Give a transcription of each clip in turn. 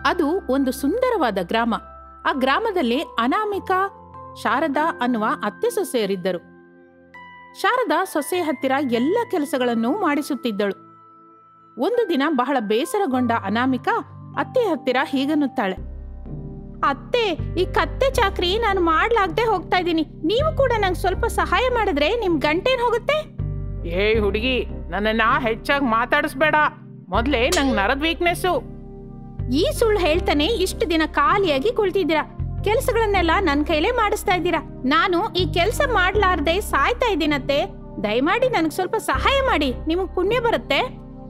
ಅದು ಒಂದು ಸುಂದರವಾದ ಗ್ರಾಮ. ಆ ಗ್ರಾಮದಲ್ಲಿ ಅನಾಮಿಕಾ, ಶಾರದಾ ಅನ್ನುವ ಅತ್ತೆ ಸೊಸೆಯರಿದ್ದರು. ಶಾರದಾ ಸೊಸೆ ಹತ್ತಿರ ಎಲ್ಲ ಕೆಲಸಗಳನ್ನು ಮಾಡಿಸುತ್ತಿದ್ದಳು. ಒಂದು ದಿನ ಬಹಳ ಬೇಸರಗೊಂಡ ಅನಾಮಿಕಾ ಅತ್ತೆ ಹತ್ತಿರ ಹೀಗನ್ನುತ್ತಾಳೆ, ಅತ್ತೆ, ಈ ಕತ್ತೆ ಚಾಕ್ರಿ ನಾನು ಮಾಡ್ಲಾಗ್ದೆ ಹೋಗ್ತಾ ಇದ್ದೀನಿ. ನೀವು ಕೂಡ ನಂಗೆ ಸ್ವಲ್ಪ ಸಹಾಯ ಮಾಡಿದ್ರೆ ನಿಮ್ ಗಂಟೇನ್ ಹೋಗುತ್ತೆ? ಏಯ್ ಹುಡುಗಿ, ನನ್ನನ್ನ ಹೆಚ್ಚಾಗಿ ಮಾತಾಡಿಸ್ಬೇಡ. ಮೊದ್ಲೇ ನಂಗೆ ನರದ ವೀಕ್ನೆಸ್ಸು. ಈ ಸುಳ್ಳು ಹೇಳ್ತಾನೆ ಇಷ್ಟು ದಿನ ಖಾಲಿಯಾಗಿ ಕುಳಿತಿದ್ದೀರಾ. ಕೆಲ್ಸಗಳನ್ನೆಲ್ಲ ನನ್ ಕೈಲೇ ಮಾಡಿಸ್ತಾ ಇದ್ದೀರಾ. ನಾನು ಈ ಕೆಲ್ಸ ಮಾಡ್ಲಾರ್ದೆ ಸಾಯ್ತಾ ಇದ್ದೀನತ್ತೆ. ದಯಮಾಡಿ ನನಗೆ ಸ್ವಲ್ಪ ಸಹಾಯ ಮಾಡಿ, ನಿಮಗ್ ಪುಣ್ಯ ಬರುತ್ತೆ.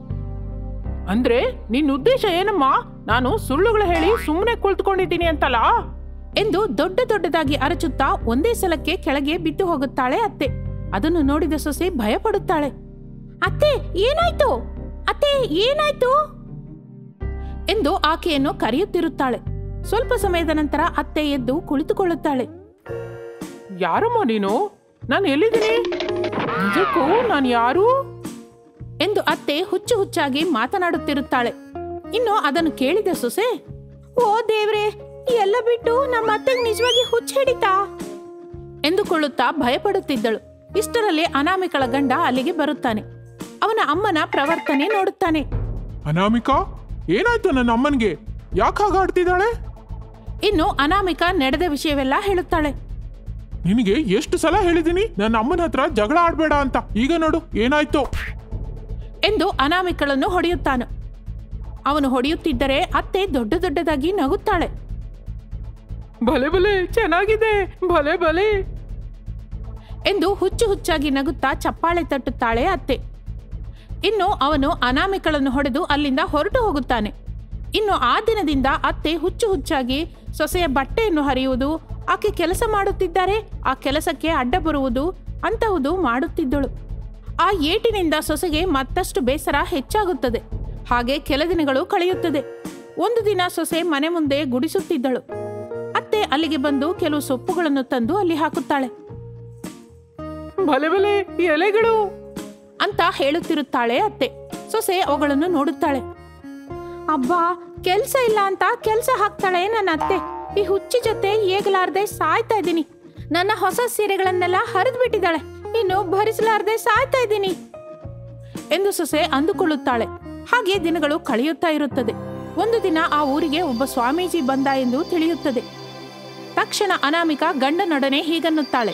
ಅಂದ್ರೆ ನಿನ್ ಉದ್ದೇಶ ಏನಮ್ಮ? ನಾನು ಸುಳ್ಳುಗಳು ಹೇಳಿ ಸುಮ್ಮನೆ ಕುಳಿತುಕೊಂಡಿದ್ದೀನಿ ಅಂತಲ್ಲ ಎಂದು ದೊಡ್ಡದಾಗಿ ಅರಚುತ್ತಾ ಒಂದೇ ಸಲಕ್ಕೆ ಕೆಳಗೆ ಬಿದ್ದು ಹೋಗುತ್ತಾಳೆ ಅತ್ತೆ. ಅದನ್ನು ನೋಡಿದ ಸೊಸೆ ಭಯ ಪಡುತ್ತಾಳೆ. ಅತ್ತೆ, ಏನಾಯ್ತು? ಅತ್ತೆ, ಏನಾಯ್ತು ಎಂದು ಆಕೆಯನ್ನು ಕರೆಯುತ್ತಿರುತ್ತಾಳೆ. ಸ್ವಲ್ಪ ಸಮಯದ ನಂತರ ಅತ್ತೆ ಎದ್ದು ಕುಳಿತುಕೊಳ್ಳುತ್ತಾಳೆ. ಯಾರಮ್ಮ ನೀನು? ನಾನು ಎಲ್ಲಿದ್ದೀನಿ? ನಿಜಕ್ಕೂ ನಾನು ಯಾರು ಎಂದು ಅತ್ತೆ ಹುಚ್ಚಾಗಿ ಮಾತನಾಡುತ್ತಿರುತ್ತಾಳೆ. ಇನ್ನು ಅದನ್ನು ಕೇಳಿದ ಸೊಸೆ, ಓ ದೇವ್ರೆ, ಎಲ್ಲ ಬಿಟ್ಟು ನಮ್ಮ ಅತ್ತೆಗೆ ನಿಜವಾಗಿ ಹುಚ್ಚ ಹಿಡಿತಾ ಎಂದುಕೊಳ್ಳುತ್ತಾ ಭಯಪಡುತ್ತಿದ್ದಳು. ಇಷ್ಟರಲ್ಲಿ ಅನಾಮಿಕಳ ಗಂಡ ಅಲ್ಲಿಗೆ ಬರುತ್ತಾನೆ. ಅವನ ಅಮ್ಮನ ಪ್ರವರ್ತನೆ ನೋಡುತ್ತಾನೆ. ಅನಾಮಿಕಾ, ಏನಾಯ್ತು ನನ್ನ ಅಮ್ಮನ್ಗೆ? ಯಾಕೆ ಹಾಗಾಡ್ತಿದ್ದಾಳೆ? ಇನ್ನು ಅನಾಮಿಕಾ ನಡೆದ ವಿಷಯವೆಲ್ಲ ಹೇಳುತ್ತಾಳೆ. ನಿನಗೆ ಎಷ್ಟು ಸಲ ಹೇಳಿದ್ದೀನಿ ನನ್ನ ಅಮ್ಮನ ಹತ್ರ ಜಗಳ ಆಡ್ಬೇಡ ಅಂತ. ಈಗ ನೋಡು ಏನಾಯ್ತು ಎಂದು ಅನಾಮಿಕಳನ್ನು ಹೊಡೆಯುತ್ತಾನೆ. ಅವನು ಹೊಡೆಯುತ್ತಿದ್ದರೆ ಅತ್ತೆ ದೊಡ್ಡದಾಗಿ ನಗುತ್ತಾಳೆ. ಭಲೆ ಭಲೆ, ಚೆನ್ನಾಗಿದೆ, ಭಲೆ ಭಲೆ ಎಂದು ಹುಚ್ಚಾಗಿ ನಗುತ್ತಾ ಚಪ್ಪಾಳೆ ತಟ್ಟುತ್ತಾಳೆ ಅತ್ತೆ. ಇನ್ನು ಅವನು ಅನಾಮಿಕಳನ್ನು ಹೊಡೆದು ಅಲ್ಲಿಂದ ಹೊರಟು ಹೋಗುತ್ತಾನೆ. ಇನ್ನು ಆ ದಿನದಿಂದ ಅತ್ತೆ ಹುಚ್ಚಾಗಿ ಸೊಸೆಯ ಬಟ್ಟೆಯನ್ನು ಹರಿಯುವುದು, ಆಕೆ ಕೆಲಸ ಮಾಡುತ್ತಿದ್ದರೆ ಆ ಕೆಲಸಕ್ಕೆ ಅಡ್ಡ ಬರುವುದು, ಅಂತಹುದು ಮಾಡುತ್ತಿದ್ದಳು. ಆ ಏಟಿನಿಂದ ಸೊಸೆಗೆ ಮತ್ತಷ್ಟು ಬೇಸರ ಹೆಚ್ಚಾಗುತ್ತದೆ. ಹಾಗೆ ಕೆಲ ದಿನಗಳು ಕಳೆಯುತ್ತದೆ. ಒಂದು ದಿನ ಸೊಸೆ ಮನೆ ಮುಂದೆ ಗುಡಿಸುತ್ತಿದ್ದಳು. ಅತ್ತೆ ಅಲ್ಲಿಗೆ ಬಂದು ಕೆಲವು ಸೊಪ್ಪುಗಳನ್ನು ತಂದು ಅಲ್ಲಿ ಹಾಕುತ್ತಾಳೆ. ಭಲೆ ಭಲೆ ಎಲೆಗಳು ಅಂತ ಹೇಳುತ್ತಿರುತ್ತಾಳೆ ಅತ್ತೆ. ಸೊಸೆ ಅವುಗಳನ್ನು ನೋಡುತ್ತಾಳೆ. ಅಬ್ಬಾ, ಕೆಲ್ಸ ಇಲ್ಲ ಅಂತ ಕೆಲ್ಸ ಹಾಕ್ತಾಳೆ ನನ್ನ ಅತ್ತೆ. ಈ ಹುಚ್ಚಿ ಜೊತೆ ಏಗಲಾರ್ದೆ ಸಾಯ್ತಾ ಇದ್ದೀನಿ. ನನ್ನ ಹೊಸ ಸೀರೆಗಳನ್ನೆಲ್ಲ ಹರಿದು ಬಿಟ್ಟಿದ್ದಾಳೆ. ಇನ್ನು ಭರಿಸಲಾರ್ದೆ ಸಾಯ್ತಾ ಇದ್ದೀನಿ ಎಂದು ಸೊಸೆ ಅಂದುಕೊಳ್ಳುತ್ತಾಳೆ. ಹಾಗೆ ದಿನಗಳು ಕಳೆಯುತ್ತಾ ಇರುತ್ತದೆ. ಒಂದು ದಿನ ಆ ಊರಿಗೆ ಒಬ್ಬ ಸ್ವಾಮೀಜಿ ಬಂದ ಎಂದು ತಿಳಿಯುತ್ತದೆ. ತಕ್ಷಣ ಅನಾಮಿಕಾ ಗಂಡನೊಡನೆ ಹೀಗನ್ನುತ್ತಾಳೆ,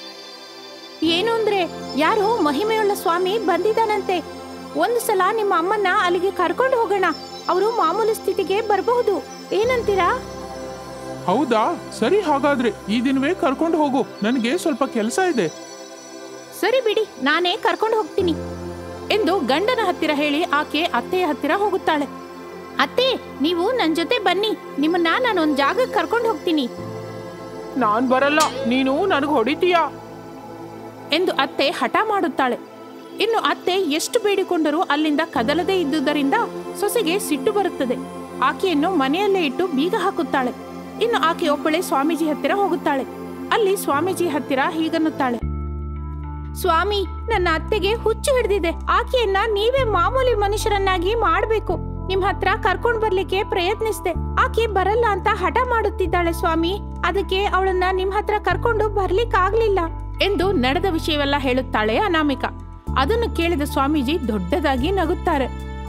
ಏನು ಅಂದ್ರೆ ಯಾರೋ ಮಹಿಮೆಯುಳ್ಳ ಸ್ವಾಮಿ ಬಂದಿದ್ದಾನಂತೆ. ಒಂದು ಸಲ ನಿಮ್ಮ ಅಮ್ಮನ್ನ ಅಲ್ಲಿಗೆ ಕರ್ಕೊಂಡು ಹೋಗೋಣ. ಅವರು ಮಾಮೂಲು ಸ್ಥಿತಿಗೆ ಬರಬಹುದು. ಏನಂತೀರಾ? ಹೌದಾ, ಸರಿ, ಹಾಗಾದ್ರೆ ಈ ದಿನವೇ ಕರ್ಕೊಂಡು ಹೋಗು. ನನಗೆ ಸ್ವಲ್ಪ ಕೆಲಸ ಇದೆ. ಸರಿ ಬಿಡಿ, ನಾನೇ ಕರ್ಕೊಂಡು ಹೋಗ್ತೀನಿ ಎಂದು ಗಂಡನ ಹತ್ತಿರ ಹೇಳಿ ಆಕೆ ಅತ್ತೆಯ ಹತ್ತಿರ ಹೋಗುತ್ತಾಳೆ. ಅತ್ತೆ, ನೀವು ನನ್ನ ಜೊತೆ ಬನ್ನಿ, ನಿಮ್ಮನ್ನ ನಾನೊಂದು ಜಾಗಕ್ಕೆ ಕರ್ಕೊಂಡು ಹೋಗ್ತೀನಿ. ನಾನ್ ಬರಲ್ಲ, ನೀನು ನನಗೆ ಹೊಡಿತೀಯಾ ಎಂದು ಅತ್ತೆ ಹಠ ಮಾಡುತ್ತಾಳೆ. ಇನ್ನು ಅತ್ತೆ ಎಷ್ಟು ಬೇಡಿಕೊಂಡರೂ ಅಲ್ಲಿಂದ ಕದಲದೇ ಇದ್ದುದರಿಂದ ಸೊಸೆಗೆ ಸಿಟ್ಟು ಬರುತ್ತದೆ. ಆಕೆಯನ್ನು ಮನೆಯಲ್ಲೇ ಇಟ್ಟು ಬೀಗ ಹಾಕುತ್ತಾಳೆ. ಇನ್ನು ಆಕೆ ಒಬ್ಬಳೆ ಸ್ವಾಮೀಜಿ ಹತ್ತಿರ ಹೋಗುತ್ತಾಳೆ. ಅಲ್ಲಿ ಸ್ವಾಮೀಜಿ ಹತ್ತಿರ ಹೀಗನ್ನುತ್ತಾಳೆ, ಸ್ವಾಮಿ, ನನ್ನ ಅತ್ತೆಗೆ ಹುಚ್ಚು ಹಿಡಿದಿದೆ. ಆಕೆಯನ್ನ ನೀವೇ ಮಾಮೂಲಿ ಮನುಷ್ಯರನ್ನಾಗಿ ಮಾಡಬೇಕು. ನಿಮ್ ಹತ್ರ ಕರ್ಕೊಂಡ್ ಬರ್ಲಿಕ್ಕೆ ಪ್ರಯತ್ನಿಸಿದೆ. ಆಕೆ ಬರಲ್ಲ ಅಂತ ಹಠ ಮಾಡುತ್ತಿದ್ದಾಳೆ ಸ್ವಾಮಿ. ಅದಕ್ಕೆ ಅವಳನ್ನ ನಿಮ್ ಹತ್ರ ಕರ್ಕೊಂಡು ಬರ್ಲಿಕ್ಕಾಗ್ಲಿಲ್ಲ ಎಂದು ನಡೆದ ವಿಷಯವೆಲ್ಲ ಹೇಳುತ್ತಾಳೆ ಅನಾಮಿಕಾ. ಅದನ್ನು ಕೇಳಿದ ಸ್ವಾಮೀಜಿ ದೊಡ್ಡದಾಗಿ ನಗುತ್ತಾರೆ.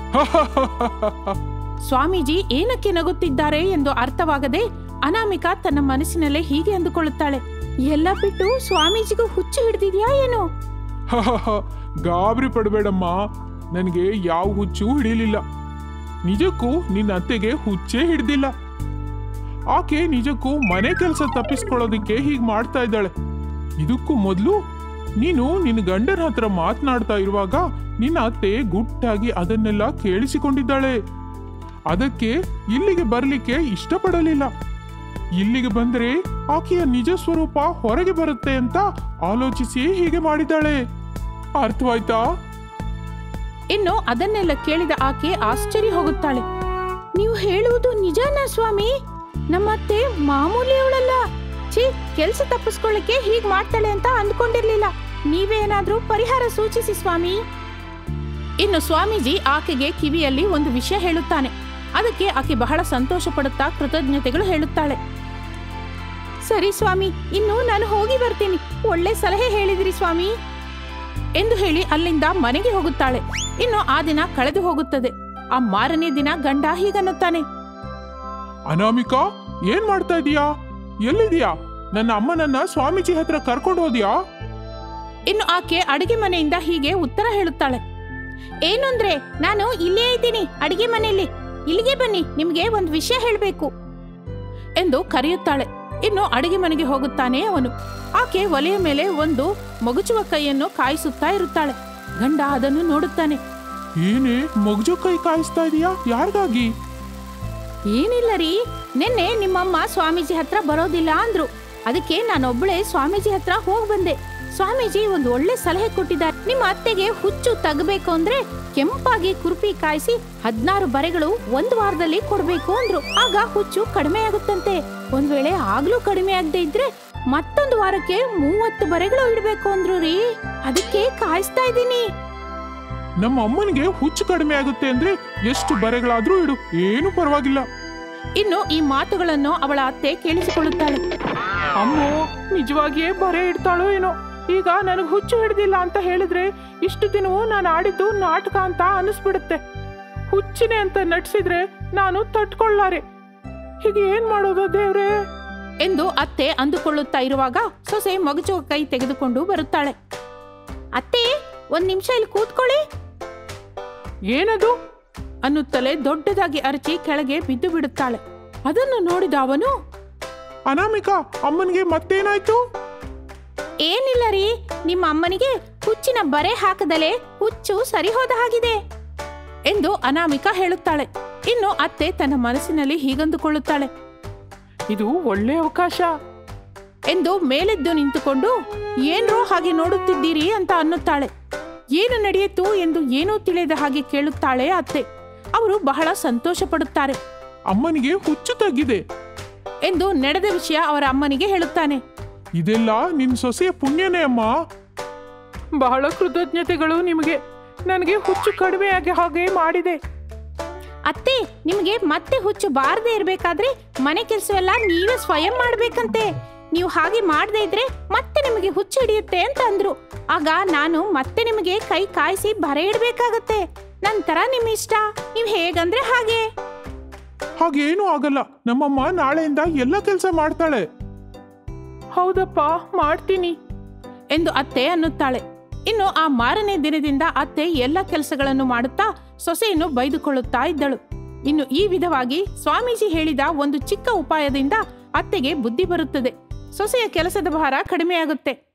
ಸ್ವಾಮೀಜಿ ಏನಕ್ಕೆ ನಗುತ್ತಿದ್ದಾರೆ ಎಂದು ಅರ್ಥವಾಗದೆ ಅನಾಮಿಕಾ ತನ್ನ ಮನಸ್ಸಿನಲ್ಲೇ ಹೀಗೆ ಅಂದುಕೊಳ್ಳುತ್ತಾಳೆ, ಎಲ್ಲ ಬಿಟ್ಟು ಸ್ವಾಮೀಜಿಗೂ ಹುಚ್ಚು ಹಿಡಿದಿದ್ಯಾ ಏನೋ? ಗಾಬರಿ ಪಡಬೇಡಮ್ಮ, ನನಗೆ ಯಾವ ಹುಚ್ಚು ಹಿಡಿಲಿಲ್ಲ. ನಿಜಕ್ಕೂ ನಿನ್ನ ಅತ್ತೆಗೆ ಹುಚ್ಚೇ ಹಿಡ್ದಿಲ್ಲ. ಆಕೆ ನಿಜಕ್ಕೂ ಮನೆ ಕೆಲಸ ತಪ್ಪಿಸ್ಕೊಳ್ಳೋದಕ್ಕೆ ಹೀಗೆ ಮಾಡ್ತಾ ಇದ್ದಾಳೆ. ಇದಕ್ಕೂ ಮೊದಲು ನೀನು ನಿನ್ನ ಗಂಡನ ಹತ್ರ ಮಾತನಾಡ್ತಾ ಇರುವಾಗ ನಿನ್ನ ಅತ್ತೆ ಗುಟ್ಟಾಗಿ ಅದನ್ನೆಲ್ಲ ಕೇಳಿಸಿಕೊಂಡಿದ್ದಾಳೆ. ಅದಕ್ಕೆ ಇಲ್ಲಿಗೆ ಬರ್ಲಿಕ್ಕೆ ಇಷ್ಟಪಡಲಿಲ್ಲ. ಇಲ್ಲಿಗೆ ಬಂದರೆ ಆಕೆಯ ನಿಜ ಸ್ವರೂಪ ಹೊರಗೆ ಬರುತ್ತೆ ಅಂತ ಆಲೋಚಿಸಿ ಹೀಗೆ ಮಾಡಿದ್ದಾಳೆ. ಅರ್ಥವಾಯ್ತಾ? ಇನ್ನು ಅದನ್ನೆಲ್ಲ ಕೇಳಿದ ಆಕೆ ಆಶ್ಚರ್ಯ ಹೋಗುತ್ತಾಳೆ. ನೀವು ಹೇಳುವುದು ನಿಜನಾ ಸ್ವಾಮಿ? ನಮ್ಮತ್ತೆ ಮಾಮೂಲಿಯವಳಲ್ಲ. ಛೀ, ಕೆಲ್ಸ ತಪ್ಪಿಸ್ಕೊಳ್ಳಿಕ್ಕೆ ಹೀಗ್ ಮಾಡ್ತಾಳೆ ಅಂತ ಅಂದ್ಕೊಂಡಿರ್ಲಿಲ್ಲ. ನೀವೇನಾದ್ರೂ ಪರಿಹಾರ ಸೂಚಿಸಿ ಸ್ವಾಮಿ. ಇನ್ನು ಸ್ವಾಮೀಜಿ ಆಕೆಗೆ ಕಿವಿಯಲ್ಲಿ ಒಂದು ವಿಷಯ ಹೇಳುತ್ತಾನೆ. ಅದಕ್ಕೆ ಆಕೆ ಬಹಳ ಸಂತೋಷ ಪಡುತ್ತಾ ಕೃತಜ್ಞತೆಗಳು ಹೇಳುತ್ತಾಳೆ. ಸರಿ ಸ್ವಾಮಿ, ಇನ್ನು ನಾನು ಹೋಗಿ ಬರ್ತೀನಿ. ಒಳ್ಳೆ ಸಲಹೆ ಹೇಳಿದ್ರಿ ಸ್ವಾಮಿ ಎಂದು ಹೇಳಿ ಅಲ್ಲಿಂದ ಮನೆಗೆ ಹೋಗುತ್ತಾಳೆ. ಇನ್ನು ಆ ದಿನ ಕಳೆದು ಹೋಗುತ್ತದೆ. ಆ ಮಾರನೇ ದಿನ ಗಂಡ ಹೀಗನ್ನುತ್ತಾನೆ. ಅನಾಮಿಕಾ, ಏನ್ ಮಾಡ್ತಾ ಇದೀಯಾ? ಎಲ್ಲಿದೀಯಾ? ನನ್ನ ಅಮ್ಮನನ್ನ ಸ್ವಾಮೀಜಿ ಹತ್ರ ಕರ್ಕೊಂಡು ಹೋದ್ಯಾ? ಇನ್ನು ಆಕೆ ಅಡಿಗೆ ಮನೆಯಿಂದ ಹೀಗೆ ಉತ್ತರ ಹೇಳುತ್ತಾಳೆ. ಏನು ಅಂದ್ರೆ, ನಾನು ಇಲ್ಲೇ ಇದ್ದೀನಿ ಅಡಿಗೆ ಮನೆಯಲ್ಲಿ. ಇಲ್ಲಿಗೆ ಬನ್ನಿ, ನಿಮ್ಗೆ ಒಂದು ವಿಷಯ ಹೇಳಬೇಕು ಎಂದು ಕರೆಯುತ್ತಾಳೆ. ಇನ್ನು ಅಡಿಗೆ ಮನೆಗೆ ಹೋಗುತ್ತಾನೆ ಅವನು. ಆಕೆ ಒಲೆಯ ಮೇಲೆ ಒಂದು ಮಗುಚುವ ಕೈಯನ್ನು ಕಾಯಿಸುತ್ತಾ ಇರುತ್ತಾಳೆ. ಗಂಡ ಅದನ್ನು ನೋಡುತ್ತಾನೆ. ಏನೇ ಮಗ್ಜು ಕೈ ಕಾಯಿಸ್ತಾ ಇದೀಯಾ? ಯಾರಿಗಾಗಿ? ಏನಿಲ್ಲ ರೀ, ನಿನ್ನೆ ನಿಮ್ಮಮ್ಮ ಸ್ವಾಮೀಜಿ ಹತ್ರ ಬರೋದಿಲ್ಲ ಅಂದ್ರು. ಅದಕ್ಕೆ ನಾನೊಬ್ಬಳೇ ಸ್ವಾಮೀಜಿ ಹತ್ರ ಹೋಗಿ ಬಂದೆ. ಸ್ವಾಮೀಜಿ ಒಂದು ಒಳ್ಳೆ ಸಲಹೆ ಕೊಟ್ಟಿದ್ದಾರೆ. ನಿಮ್ಮ ಅತ್ತೆಗೆ ಹುಚ್ಚು ತಗಬೇಕು ಅಂದ್ರೆ ಕೆಂಪಾಗಿ ಕುರುಪಿ ಕಾಯಿಸಿ 16 ಬರೆಗಳು 1 ವಾರದಲ್ಲಿ ಕೊಡ್ಬೇಕು ಅಂದ್ರು. ಆಗ ಹುಚ್ಚು ಕಡಿಮೆ ಆಗುತ್ತಂತೆ. ಒಂದ್ ವೇಳೆ ಆಗ್ಲೂ ಕಡಿಮೆ ಆಗದೆ ಇದ್ರೆ ಮತ್ತೊಂದು ವಾರಕ್ಕೆ 30 ಬರೆಗಳು ಇಡ್ಬೇಕು ಅಂದ್ರು ರೀ. ಅದಕ್ಕೆ ಕಾಯಿಸ್ತಾ ಇದ್ದೀನಿ. ನಮ್ಮ ಅಮ್ಮನಿಗೆ ಹುಚ್ಚು ಕಡಿಮೆ ಆಗುತ್ತೆ ಅಂದ್ರೆ ಎಷ್ಟು ಬರೆಗಳಾದ್ರೂ ಇಡು, ಏನು ಪರವಾಗಿಲ್ಲ. ಇನ್ನು ಈ ಮಾತುಗಳನ್ನು ಅವಳ ಅತ್ತೆ ಕೇಳಿಸಿಕೊಳ್ಳುತ್ತಾಳೆ. ಅಮ್ಮೋ, ನಿಜವಾಗಿಯೇ ಬರೆ ಇಡ್ತಾಳೋ ಏನೋ. ಈಗ ನನಗೆ ಹುಚ್ಚು ಹಿಡ್ದಿಲ್ಲ ಅಂತ ಹೇಳಿದ್ರೆ ಇಷ್ಟು ದಿನವೂ ನಾನು ಆಡಿದ್ದು ನಾಟಕ ಅಂತ ಅನಿಸ್ಬಿಡುತ್ತೆ. ಹುಚ್ಚಿನೇ ಅಂತ ನಟಿಸಿದ್ರೆ ನಾನು ತಟ್ಕೊಳ್ಳಾರೆ. ಹೀಗೆ ಏನ್ ಮಾಡೋದು ದೇವ್ರೇ ಎಂದು ಅತ್ತೆ ಅಂದುಕೊಳ್ಳುತ್ತಾ ಇರುವಾಗ ಸೊಸೆ ಮಗುಚುವ ಕೈ ತೆಗೆದುಕೊಂಡು ಬರುತ್ತಾಳೆ. ಅತ್ತೆ, 1 ನಿಮಿಷ ಇಲ್ಲಿ ಕೂತ್ಕೊಳ್ಳಿ. ಏನದು ಅನ್ನುತ್ತಲೇ ದೊಡ್ಡದಾಗಿ ಅರಚಿ ಕೆಳಗೆ ಬಿದ್ದು ಬಿಡುತ್ತಾಳೆ. ಅದನ್ನು ನೋಡಿದ ಅವನು, ಅನಾಮಿಕಾ, ಅಮ್ಮನಿಗೆ ಮತ್ತೇನಾಯ್ತು? ಏನಿಲ್ಲ ರೀ, ನಿಮ್ಮ ಅಮ್ಮನಿಗೆ ಹುಚ್ಚಿನ ಬರೆ ಹಾಕದಲೇ ಹುಚ್ಚು ಸರಿ ಹೋದ ಹಾಗಿದೆ ಎಂದು ಅನಾಮಿಕಾ ಹೇಳುತ್ತಾಳೆ. ಇನ್ನು ಅತ್ತೆ ತನ್ನ ಮನಸ್ಸಿನಲ್ಲಿ ಹೀಗಂದುಕೊಳ್ಳುತ್ತಾಳೆ. ಇದು ಒಳ್ಳೆ ಅವಕಾಶ ಎಂದು ಮೇಲೆದ್ದು ನಿಂತುಕೊಂಡು, ಏನ್ರೋ ಹಾಗೆ ನೋಡುತ್ತಿದ್ದೀರಿ ಅಂತ ಅನ್ನುತ್ತಾಳೆ. ಏನು ನಡೆಯಿತು ಎಂದು ಏನೂ ತಿಳಿಯದ ಹಾಗೆ ಕೇಳುತ್ತಾಳೆ ಅತ್ತೆ. ಅವರು ಬಹಳ ಸಂತೋಷ ಪಡುತ್ತಾರೆ. ಅಮ್ಮನಿಗೆ ಹುಚ್ಚು ತಗ್ಗಿದೆ ಎಂದು ನಡೆದ ವಿಷಯ ಅವರ ಅಮ್ಮನಿಗೆ ಹೇಳುತ್ತಾನೆ. ಇದೆಲ್ಲ ನಿನ್ ಸೊಸೆಯ ಪುಣ್ಯನೇ ಅಮ್ಮ. ಬಹಳ ಕೃತಜ್ಞತೆಗಳು ನಿಮಗೆ. ನನಗೆ ಹುಚ್ಚು ಕಡಿಮೆಯಾಗಿ ಹಾಗೆ ಮಾಡಿದೆ. ಅತ್ತೆ, ನಿಮಗೆ ಮತ್ತೆ ಹುಚ್ಚು ಬಾರದೆ ಇರಬೇಕಾದ್ರೆ ಮನೆ ಕೆಲಸವೆಲ್ಲ ನೀವೇ ಸ್ವಯಂ ಮಾಡ್ಬೇಕಂತೆ. ನೀವು ಹಾಗೆ ಮಾಡದೇ ಇದ್ರೆ ಮತ್ತೆ ನಿಮಗೆ ಹುಚ್ಚು ಹಿಡಿಯುತ್ತೆ ಅಂತ ಅಂದ್ರು. ಆಗ ನಾನು ಮತ್ತೆ ನಿಮಗೆ ಕೈ ಕಾಯಿಸಿ ಬರೆ ಇಡ್ಬೇಕಾಗತ್ತೆ. ನಂತರ ನಿಮ್ಮ ಇಷ್ಟ, ನೀವು ಹೇಗಂದ್ರೆ ಹಾಗೆ. ಹಾಗೇನು ಆಗಲ್ಲ, ನಮ್ಮಮ್ಮ ನಾಳೆಯಿಂದ ಎಲ್ಲ ಕೆಲಸ ಮಾಡ್ತಾಳೆ. ಹೌದಪ್ಪ, ಮಾಡ್ತೀನಿ ಎಂದು ಅತ್ತೆ ಅನ್ನುತ್ತಾಳೆ. ಇನ್ನು ಆ ಮಾರನೇ ದಿನದಿಂದ ಅತ್ತೆ ಎಲ್ಲ ಕೆಲಸಗಳನ್ನು ಮಾಡುತ್ತಾ ಸೊಸೆಯನ್ನು ಬೈದುಕೊಳ್ಳುತ್ತಾ ಇದ್ದಳು. ಇನ್ನು ಈ ವಿಧವಾಗಿ ಸ್ವಾಮೀಜಿ ಹೇಳಿದ ಒಂದು ಚಿಕ್ಕ ಉಪಾಯದಿಂದ ಅತ್ತೆಗೆ ಬುದ್ಧಿ ಬರುತ್ತದೆ. ಸೊಸೆಯ ಕೆಲಸದ ಭಾರ ಕಡಿಮೆಯಾಗುತ್ತೆ.